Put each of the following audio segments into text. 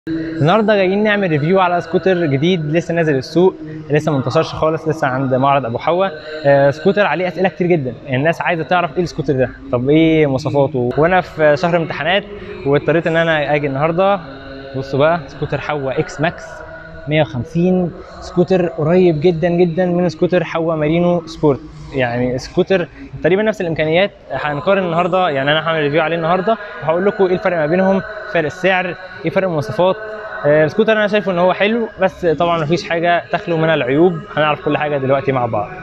النهارده جايين نعمل ريفيو على سكوتر جديد لسه نازل السوق، لسه ما انتشرش خالص، لسه عند معرض ابو حوا. سكوتر عليه اسئله كتير جدا، الناس عايزه تعرف ايه السكوتر ده، طب ايه مواصفاته، وانا في شهر امتحانات واضطريت ان انا اجي النهارده. بصوا بقى، سكوتر حوا اكس ماكس 150، سكوتر قريب جدا جدا من سكوتر حوا مارينو سبورت، يعني سكوتر تقريبا نفس الامكانيات. هنقارن النهارده، يعني انا هعمل ريفيو عليه النهارده وهقول لكم ايه الفرق ما بينهم، فرق السعر، ايه فرق المواصفات. السكوتر انا شايفه ان هو حلو، بس طبعا مفيش حاجه تخلو من العيوب. هنعرف كل حاجه دلوقتي مع بعض.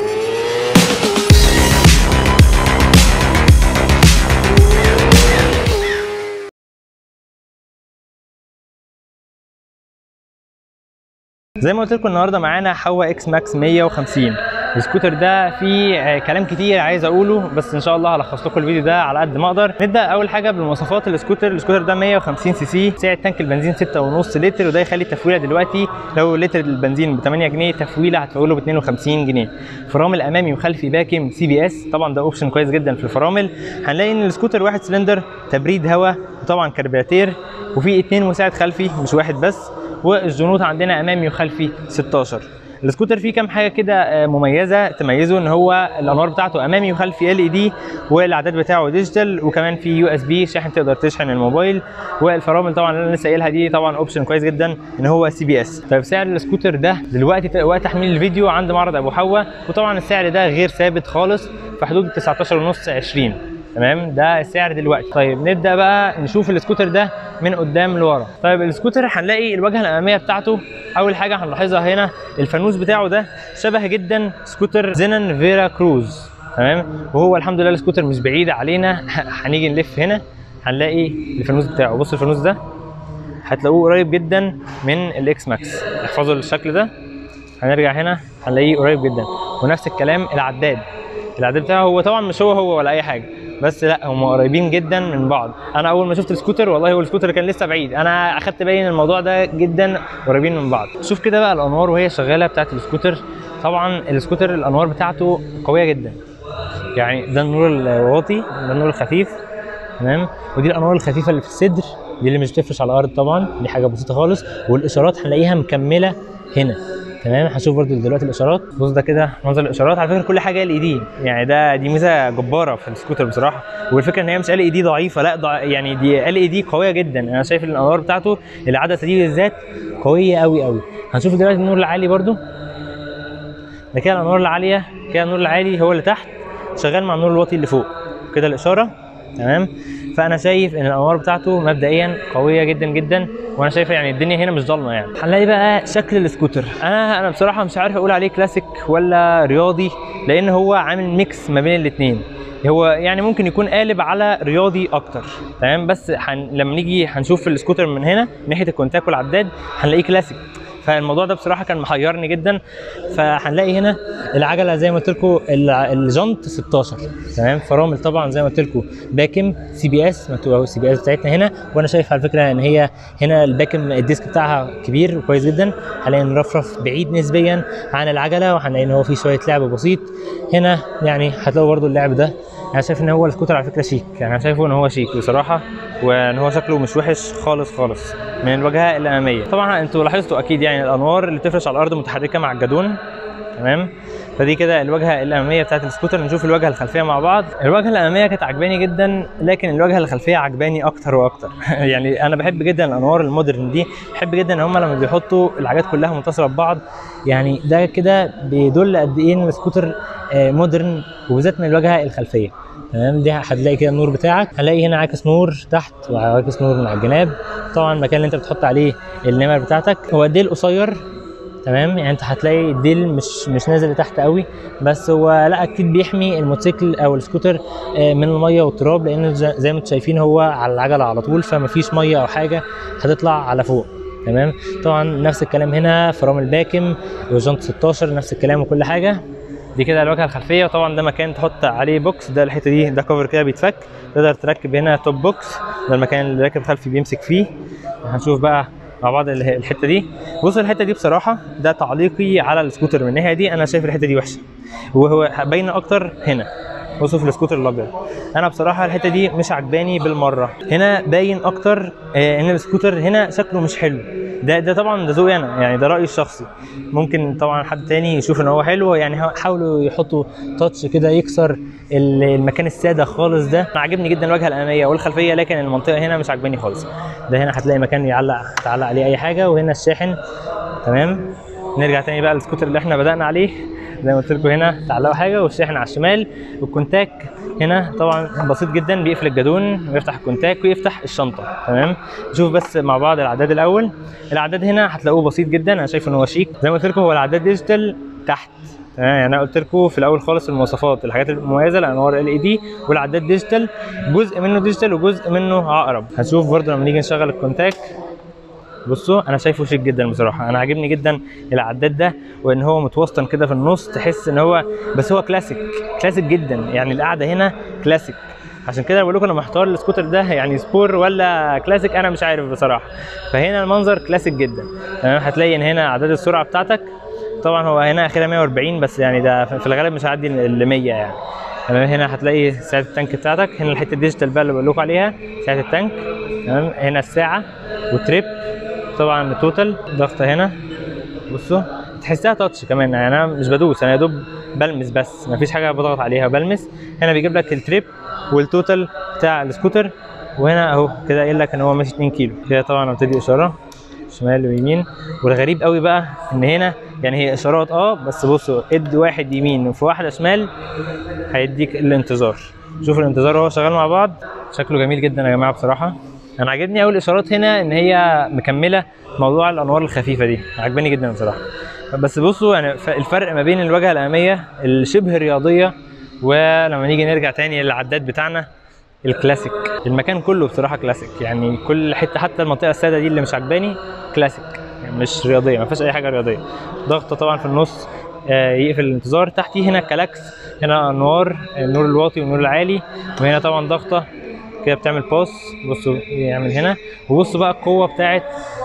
زي ما قلت لكم النهارده معانا حوا اكس ماكس 150. السكوتر ده فيه كلام كتير عايز اقوله، بس ان شاء الله هلخص لكم الفيديو ده على قد ما اقدر. نبدا اول حاجه بالمواصفات السكوتر ده 150 سي سي، سعه تانك البنزين 6.5 لتر، وده يخلي التفويله دلوقتي لو لتر البنزين ب 8 جنيه تفويله هتفوله ب 52 جنيه. فرامل امامي وخلفي باكم سي بي اس، طبعا ده اوبشن كويس جدا في الفرامل. هنلاقي ان السكوتر واحد سلندر، تبريد هواء، وطبعا كربيراتير، وفي 2 مساعد خلفي مش واحد بس، والجنوط عندنا امامي وخلفي 16. السكوتر فيه كام حاجه كده مميزه تميزه، ان هو الانوار بتاعته امامي وخلفي ال اي دي، والاعداد بتاعه ديجيتال، وكمان في يو اس بي شاحن تقدر تشحن الموبايل. والفرامل طبعا اللي انا لسه قايلها دي طبعا اوبشن كويس جدا ان هو سي بي اس. طيب سعر السكوتر ده دلوقتي وقت تحميل الفيديو عند معرض ابو حوا، وطبعا السعر ده غير ثابت خالص، في حدود 19.5 20. تمام، ده السعر دلوقتي. طيب نبدا بقى نشوف السكوتر ده من قدام لورا. طيب السكوتر هنلاقي الواجهه الاماميه بتاعته، اول حاجه هنلاحظها هنا الفانوس بتاعه ده شبه جدا سكوتر زينن فيرا كروز. تمام، وهو الحمد لله السكوتر مش بعيد علينا. هنيجي نلف هنا هنلاقي الفانوس بتاعه، بص الفانوس ده هتلاقوه قريب جدا من الاكس ماكس، احفظوا الشكل ده. هنرجع هنا هنلاقيه قريب جدا، ونفس الكلام العداد بتاعه، هو طبعا مش هو ولا اي حاجه، بس لا هم قريبين جدا من بعض. انا اول ما شفت السكوتر والله هو السكوتر كان لسه بعيد، انا اخدت بالي من الموضوع ده جدا، قريبين من بعض. شوف كده بقى الانوار وهي شغاله بتاعت السكوتر. طبعا السكوتر الانوار بتاعته قويه جدا، يعني ده النور الواطي، ده النور الخفيف، تمام، ودي الانوار الخفيفه اللي في الصدر، دي اللي مش بتفرش على الارض طبعا، دي حاجه بسيطه خالص. والاشارات هنلاقيها مكمله هنا، تمام. هنشوف برده دلوقتي الاشارات، بص ده كده منظر الاشارات. على فكره كل حاجه ال اي دي، يعني دي ميزه جباره في السكوتر بصراحه. والفكره ان هي مش ال اي دي ضعيفه، لا يعني دي ال اي دي قويه جدا. انا شايف الانوار بتاعته العدسه دي بالذات قويه قوي قوي. هنشوف دلوقتي النور العالي برده، ده كده الانوار العاليه، كده النور العالي هو اللي تحت شغال مع النور الواطي اللي فوق كده الاشاره، تمام. فانا شايف ان الانوار بتاعته مبدئيا قويه جدا جدا، وانا شايف يعني الدنيا هنا مش ضلمه. يعني هنلاقي بقى شكل السكوتر، انا بصراحه مش عارف اقول عليه كلاسيك ولا رياضي، لان هو عامل ميكس ما بين الاثنين. هو يعني ممكن يكون قالب على رياضي اكتر، تمام، بس لما نيجي هنشوف السكوتر من هنا من ناحيه الكونتاك والعداد هنلاقيه كلاسيك. فالموضوع ده بصراحه كان محيرني جدا. فهنلاقي هنا العجله زي ما قلت لكم الجنط 16، تمام. فرامل طبعا زي ما قلت لكم باكم سي بي اس، مكتوب اهو السي بي اس بتاعتنا هنا، وانا شايف على فكره ان هي هنا الباكم الديسك بتاعها كبير وكويس جدا. هنلاقي نرفرف بعيد نسبيا عن العجله، وهنلاقي ان هو في شويه لعب بسيط هنا، يعني هتلاقوا برده اللعب ده. انا شايف ان هو السكوتر على فكره شيك، يعني انا شايفه ان هو شيك بصراحه، وان هو شكله مش وحش خالص خالص من الواجهه الاماميه. طبعا انتوا لاحظتوا اكيد يعني الانوار اللي بتفرش على الارض متحركه مع الجدون، تمام. فدي كده الواجهه الاماميه بتاعت السكوتر. نشوف الواجهه الخلفيه مع بعض. الواجهه الاماميه كانت عجباني جدا، لكن الواجهه الخلفيه عجباني اكتر واكتر. يعني انا بحب جدا الانوار المودرن دي، بحب جدا ان هم لما بيحطوا الحاجات كلها متصله ببعض، يعني ده كده بيدل قد ايه ان السكوتر مودرن، وبالذات من الواجهه الخلفيه، تمام. دي هتلاقي كده النور بتاعك، هنلاقي هنا عاكس نور تحت وعاكس نور من على الجناب، طبعا المكان اللي انت بتحط عليه النمر بتاعتك. هو الديل قصير، تمام، يعني انت هتلاقي الديل مش نازل لتحت قوي، بس هو لا اكيد بيحمي الموتوسيكل او السكوتر من الميه والتراب، لان زي ما انتم شايفين هو على العجله على طول، فمفيش ميه او حاجه هتطلع على فوق، تمام. طبعا نفس الكلام هنا، فرامل باكم وجنط 16 نفس الكلام وكل حاجه. دي كده الواجهه الخلفيه، وطبعا ده مكان تحط عليه بوكس، ده الحته دي ده كفر كده بيتفك، تقدر تركب هنا توب بوكس، ده المكان اللي الراكب الخلفي بيمسك فيه. هنشوف بقى مع بعض الحته دي. بص الحته دي بصراحه ده تعليقي على السكوتر من الناحيه دي، انا شايف الحته دي وحشه، وهو باينه اكتر هنا، بصوا في السكوتر الابيض. انا بصراحه الحته دي مش عجباني بالمره، هنا باين اكتر ان السكوتر هنا شكله مش حلو. ده طبعا ده ذوقي انا، يعني ده رايي الشخصي. ممكن طبعا حد تاني يشوف ان هو حلو، يعني حاولوا يحطوا تاتش كده يكسر المكان الساده خالص ده. انا عاجبني جدا الواجهه الاماميه والخلفيه، لكن المنطقه هنا مش عاجباني خالص. ده هنا هتلاقي مكان تعلق عليه اي حاجه، وهنا الشاحن. تمام. نرجع تاني بقى للسكوتر اللي احنا بدأنا عليه. زي ما قلت لكم هنا تعلقوا حاجه، والشاحن على الشمال، والكونتاك هنا طبعا بسيط جدا، بيقفل الجادون ويفتح الكونتاك ويفتح الشنطه. تمام. نشوف بس مع بعض العداد الاول. العداد هنا هتلاقوه بسيط جدا، انا شايف ان هو شيك. زي ما قلت لكم هو العداد ديجيتال تحت. تمام. يعني انا قلت لكم في الاول خالص المواصفات، الحاجات المميزه الانوار LED والعداد ديجيتال، جزء منه ديجيتال وجزء منه عقرب. هنشوف برده لما نيجي نشغل الكونتاك. بصوا انا شايفه شيك جدا بصراحه، انا عاجبني جدا العداد ده، وان هو متوسطن كده في النص، تحس ان هو بس هو كلاسيك جدا، يعني القعده هنا كلاسيك. عشان كده بقول لكم انا محتار السكوتر ده يعني سبور ولا كلاسيك، انا مش عارف بصراحه. فهنا المنظر كلاسيك جدا. تمام. هتلاقي ان هنا اعداد السرعه بتاعتك طبعا هو هنا اخرها 140، بس يعني ده في الغالب مش هيعدي ال 100 يعني. تمام. هنا هتلاقي ساعه التانك بتاعتك، هنا الحته الديجيتال بقى اللي بقول لكم عليها ساعه التانك. تمام. هنا الساعه وتريب طبعا توتال ضغطه هنا. بصوا تحسها تاتش كمان، يعني انا مش بدوس، انا يا دوب بلمس بس، مفيش حاجه بضغط عليها، بلمس. هنا بيجيب لك التريب والتوتال بتاع السكوتر، وهنا اهو كده قايل لك ان هو ماشي 2 كيلو كده. طبعا بتدي اشاره شمال ويمين. والغريب قوي بقى ان هنا يعني هي اشارات بس بصوا اد واحد يمين وفي واحده شمال هيديك الانتظار. شوف الانتظار وهو شغال مع بعض، شكله جميل جدا يا جماعه بصراحه. انا عاجبني قوي الاشارات هنا ان هي مكمله موضوع الانوار الخفيفه دي، عجباني جدا بصراحه. بس بصوا يعني الفرق ما بين الواجهه الاماميه الشبه رياضيه، ولما نيجي نرجع تاني للعداد بتاعنا الكلاسيك، المكان كله بصراحه كلاسيك، يعني كل حته حتى المنطقه السادة دي اللي مش عجباني كلاسيك، يعني مش رياضيه، ما فيهاش اي حاجه رياضيه. ضغطه طبعا في النص يقفل الانتظار. تحتي هنا كلاكس، هنا انوار النور الواطي والنور العالي، وهنا طبعا ضغطه كده بتعمل باس. بصوا يعمل هنا، وبصوا بقى القوه بتاعت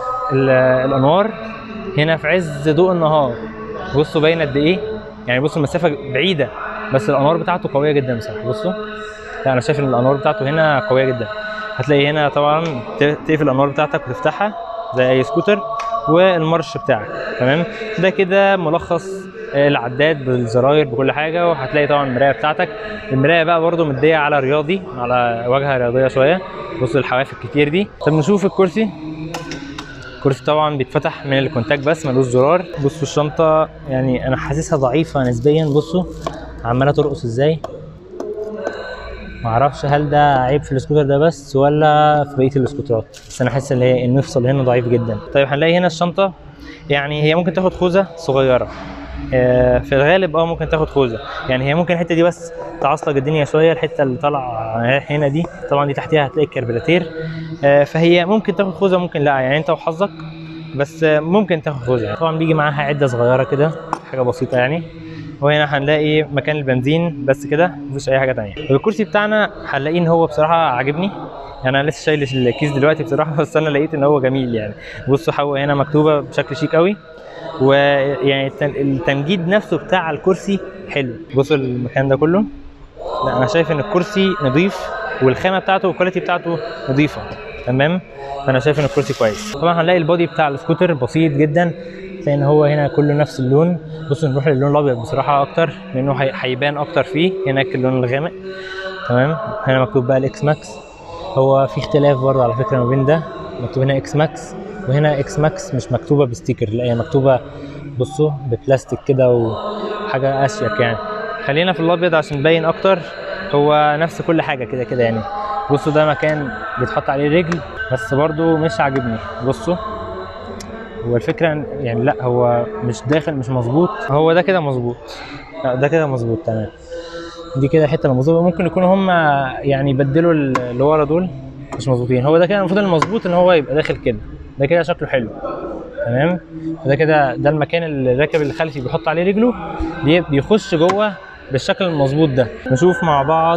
الانوار هنا في عز ضوء النهار. بصوا باين قد ايه، يعني بصوا المسافه بعيده بس الانوار بتاعته قويه جدا بصراحه. بصوا لا انا شايف ان الانوار بتاعته هنا قويه جدا. هتلاقي هنا طبعا تقفل الانوار بتاعتك وتفتحها زي اي سكوتر، والمارش بتاعك. تمام. ده كده ملخص العداد بالزراير بكل حاجه. وهتلاقي طبعا المرايه بتاعتك، المرايه بقى برده مديه على رياضي، على واجهه رياضيه شويه. بصوا الحواف الكتير دي. طب نشوف الكرسي. الكرسي طبعا بيتفتح من الكونتاك بس ملوش زرار. بصوا الشنطه يعني انا حاسسها ضعيفه نسبيا، بصوا عماله ترقص ازاي. معرفش هل ده عيب في السكوتر ده بس ولا في بقيه السكوترات، بس انا حاسس ان هي المفصل هنا ضعيف جدا. طيب هنلاقي هنا الشنطه يعني هي ممكن تاخد خوذه صغيره، في الغالب ممكن تاخد خوذه، يعني هي ممكن الحته دي بس تعصلج الدنيا شويه. الحته اللي طالعه هنا دي طبعا دي تحتيها هتلاقي الكربراتير، فهي ممكن تاخد خوذه ممكن لا، يعني انت وحظك، بس ممكن تاخد خوذه. طبعا بيجي معاها عده صغيره كده، حاجه بسيطه يعني. وهنا هنلاقي مكان البنزين بس كده، مفيش اي حاجه ثانيه. الكرسي بتاعنا هنلاقيه ان هو بصراحه عاجبني، يعني انا لسه شايل الكيس دلوقتي بصراحه، بس انا لقيت ان هو جميل يعني. بصوا حوا هنا مكتوبه بشكل شيك قوي، ويعني التنجيد نفسه بتاع الكرسي حلو. بصوا المكان ده كله، لا انا شايف ان الكرسي نظيف، والخامه بتاعته والكواليتي بتاعته نظيفه. تمام. فانا شايف ان الكرسي كويس. طبعا هنلاقي البودي بتاع السكوتر بسيط جدا، لان هو هنا كله نفس اللون. بصوا نروح للون الابيض بصراحه اكتر، لانه هيبان اكتر فيه. هناك اللون الغامق. تمام. هنا مكتوب بقى الاكس ماكس، هو في اختلاف برضه على فكره ما بين ده، مكتوب هنا اكس ماكس وهنا اكس ماكس مش مكتوبه بستيكر، لا هي مكتوبه بصوا ببلاستيك كده وحاجه اشيك يعني. خلينا في الابيض عشان نبين اكتر، هو نفس كل حاجه كده كده يعني. بصوا ده مكان بيتحط عليه رجل، بس برضه مش عاجبني. بصوا هو الفكره يعني لا هو مش داخل مش مظبوط، هو ده كده مظبوط، لا ده كده مظبوط تمام. دي كده حته مظبوطه، ممكن يكونوا هم يعني يبدلوا اللي ورا دول مش مظبوطين. هو ده كده المفروض المظبوط ان هو يبقى داخل كده، ده كده شكله حلو. تمام. فده كده ده المكان اللي الراكب الخلفي بيحط عليه رجله، بيخش جوه بالشكل المظبوط ده. نشوف مع بعض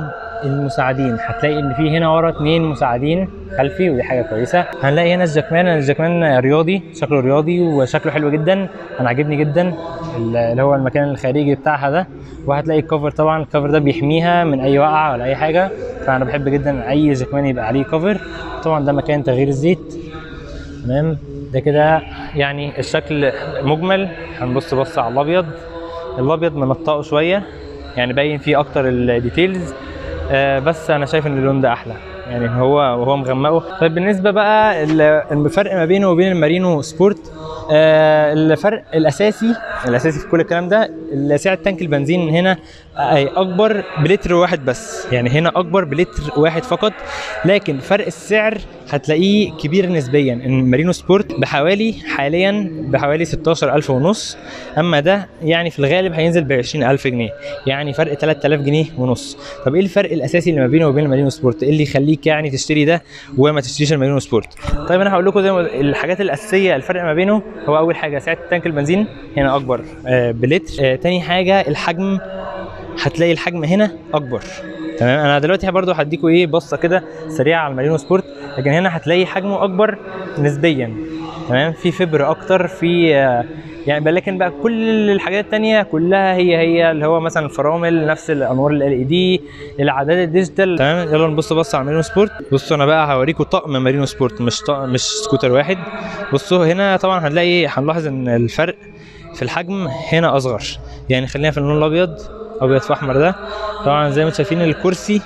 المساعدين هتلاقي ان في هنا ورا 2 مساعدين خلفي، ودي حاجه كويسه. هنلاقي هنا الجاكمان رياضي، شكله رياضي وشكله حلو جدا، انا عاجبني جدا اللي هو المكان الخارجي بتاعها ده. وهتلاقي الكفر، طبعا الكفر ده بيحميها من اي وقعه ولا اي حاجه، فانا بحب جدا اي جاكمان يبقى عليه كفر. طبعا ده مكان تغيير الزيت. تمام، ده كده يعني الشكل مجمل. هنبص بص على الابيض. الابيض منطقه شويه، يعني باين فيه اكتر الديتيلز، بس انا شايف ان اللون ده احلى، يعني هو مغمقه. طيب بالنسبه بقى الفرق ما بينه وبين المارينو سبورت، الفرق الاساسي في كل الكلام ده سعه تانك البنزين هنا اكبر بلتر واحد بس، يعني هنا اكبر بلتر واحد فقط، لكن فرق السعر هتلاقيه كبير نسبيا. ان المارينو سبورت حاليا بحوالي 16,500 ونص، اما ده يعني في الغالب هينزل ب 20,000 جنيه، يعني فرق 3,000 جنيه ونص. طب ايه الفرق الاساسي اللي ما بينه وبين المارينو سبورت؟ ايه اللي يخليك يعني تشتري ده وما تشتريش المارينو سبورت؟ طيب انا هقول لكم زي الحاجات الاساسيه الفرق ما بينه. هو اول حاجه سعه تانك البنزين هنا اكبر بلتر. تاني حاجه الحجم، هتلاقي الحجم هنا اكبر. تمام، انا دلوقتي برضو هديكوا ايه بصه كده سريعه على المارينو سبورت، لكن هنا هتلاقي حجمه اكبر نسبيا. تمام، في فبر اكتر، في يعني، لكن بقى كل الحاجات التانية كلها هي اللي هو مثلا الفرامل نفس الانوار LED، الاعداد الديجيتال. تمام، يلا نبص على المارينو سبورت. بصوا انا بقى هوريكم طقم مارينو سبورت، مش سكوتر واحد. بصوا هنا طبعا هنلاحظ ان الفرق في الحجم هنا اصغر، يعني خلينا في اللون الابيض في احمر ده. طبعا زي ما انتم شايفين الكرسي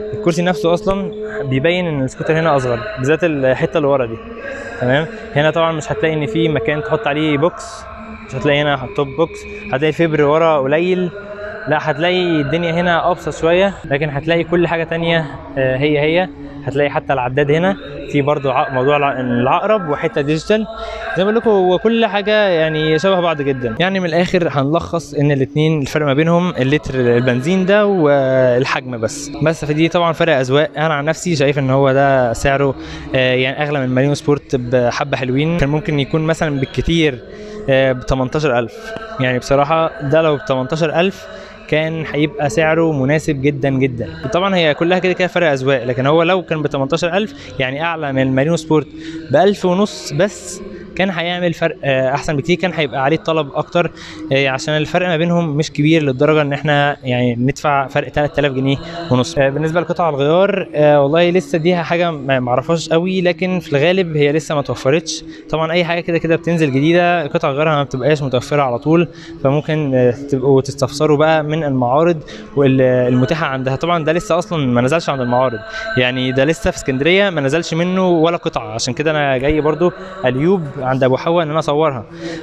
نفسه اصلا بيبين ان السكوتر هنا اصغر، بالذات الحته اللي ورا دي. تمام، هنا طبعا مش هتلاقي ان في مكان تحط عليه بوكس، مش هتلاقي هنا توب بوكس، هتلاقي الفبر ورا قليل، لا هتلاقي الدنيا هنا ابسط شويه، لكن هتلاقي كل حاجه تانية هي هتلاقي حتى العداد هنا في برضو موضوع العقرب وحته ديجيتال. زي ما بقول لكم هو كل حاجه يعني شبه بعض جدا. يعني من الاخر هنلخص ان الاثنين الفرق ما بينهم اللتر البنزين ده والحجم بس. فدي طبعا فرق اذواق. انا عن نفسي شايف ان هو ده سعره يعني اغلى من مارينو سبورت بحبه حلوين. كان ممكن يكون مثلا بالكتير ب 18,000، يعني بصراحه ده لو ب 18,000 كان هيبقى سعره مناسب جدا جدا. طبعا هي كلها كده فرق اذواق، لكن هو لو كان ب 18,000 يعني اعلى من المارينو سبورت ب 1,500 بس، كان هيعمل فرق احسن بكتير، كان هيبقى عليه طلب اكتر، عشان الفرق ما بينهم مش كبير للدرجه ان احنا يعني ندفع فرق 3,000 جنيه ونص. بالنسبه لقطع الغيار والله لسه دي حاجه ما اعرفهاش قوي، لكن في الغالب هي لسه ما توفرتش. طبعا اي حاجه كده بتنزل جديده قطع غيارها ما بتبقاش متوفره على طول، فممكن تبقوا تستفسروا بقى من المعارض والمتاحه عندها. طبعا ده لسه اصلا ما نزلش عند المعارض، يعني ده لسه في اسكندريه ما نزلش منه ولا قطعه، عشان كده انا جاي برضو اليوب عند ابو حوا ان انا اصورها،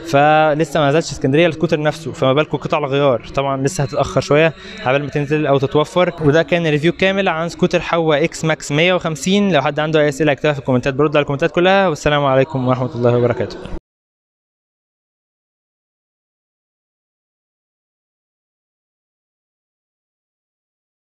فلسه ما نزلش اسكندريه السكوتر نفسه، فما بالكم قطع الغيار طبعا لسه هتتاخر شويه قبل ما تنزل او تتوفر. وده كان ريفيو كامل عن سكوتر حوا اكس ماكس 150. لو حد عنده اي اسئله يكتبها في الكومنتات، برد على الكومنتات كلها. والسلام عليكم ورحمه الله وبركاته.